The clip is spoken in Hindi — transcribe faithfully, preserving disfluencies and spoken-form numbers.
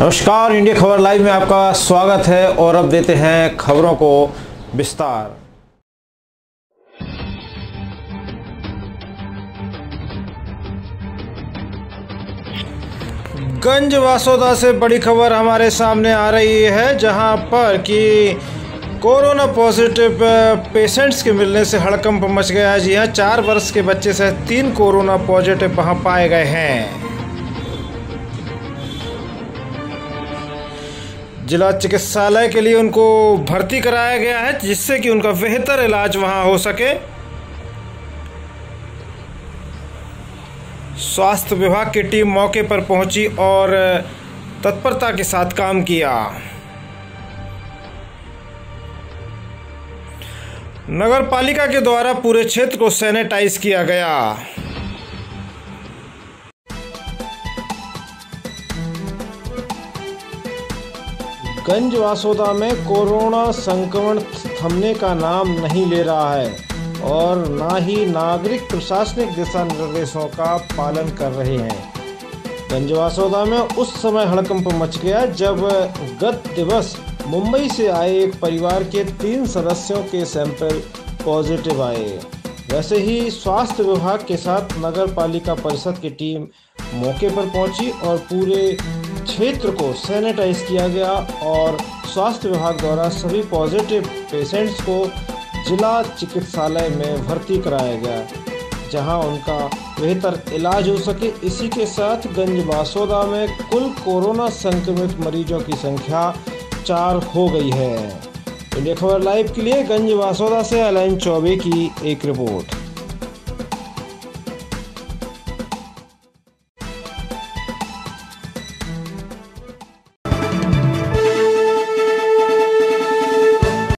नमस्कार, इंडिया खबर लाइव में आपका स्वागत है और अब देते हैं खबरों को विस्तार। गंज वासोदा से बड़ी खबर हमारे सामने आ रही है, जहां पर कि कोरोना पॉजिटिव पेशेंट्स के मिलने से हड़कंप मच गया है। जी हां, चार वर्ष के बच्चे से तीन कोरोना पॉजिटिव वहां पाए गए हैं। जिला चिकित्सालय के लिए उनको भर्ती कराया गया है, जिससे कि उनका बेहतर इलाज वहां हो सके। स्वास्थ्य विभाग की टीम मौके पर पहुंची और तत्परता के साथ काम किया। नगर पालिका के द्वारा पूरे क्षेत्र को सैनिटाइज किया गया। गंज वासोदा में कोरोना संक्रमण थमने का नाम नहीं ले रहा है और ना ही नागरिक प्रशासनिक दिशा निर्देशों का पालन कर रहे हैं। गंज वासोदा में उस समय हड़कंप मच गया जब गत दिवस मुंबई से आए एक परिवार के तीन सदस्यों के सैंपल पॉजिटिव आए। वैसे ही स्वास्थ्य विभाग के साथ नगर पालिका परिषद की टीम मौके पर पहुंची और पूरे क्षेत्र को सैनिटाइज किया गया और स्वास्थ्य विभाग द्वारा सभी पॉजिटिव पेशेंट्स को जिला चिकित्सालय में भर्ती कराया गया, जहां उनका बेहतर इलाज हो सके। इसी के साथ गंज वासोदा में कुल कोरोना संक्रमित मरीजों की संख्या चार हो गई है। इंडिया खबर लाइव के लिए गंज वासोदा से अलाइन चौबे की एक रिपोर्ट।